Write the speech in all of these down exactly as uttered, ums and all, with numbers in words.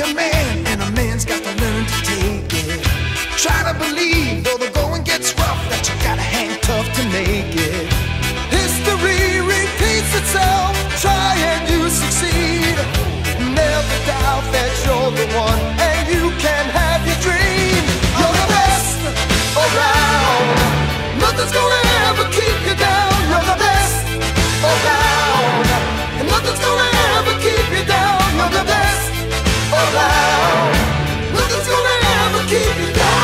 a man, and a man's got to learn to take it. Try to believe, though the going gets rough, that you gotta hang tough to make it. History repeats itself, try and you succeed. Never doubt that you're the one, and you can have your dream. You're the best around, nothing's gonna ever keep you down. You're the best around, and nothing's gonna ever keep you down. You're the best around, nothing's gonna ever keep you down.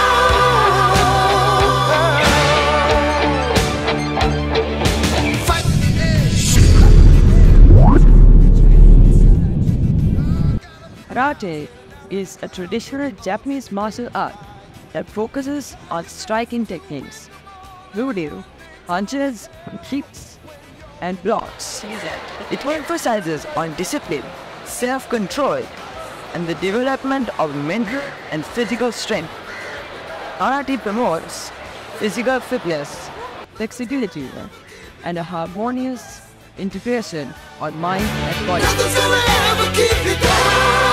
Fight to the edge. Karate is a traditional Japanese martial art that focuses on striking techniques. Ryu punches, kicks, and blocks. It emphasizes on discipline, self-control, and the development of mental and physical strength. Karate promotes physical fitness, flexibility, and a harmonious integration of mind and body. Nothing's gonna ever keep you down.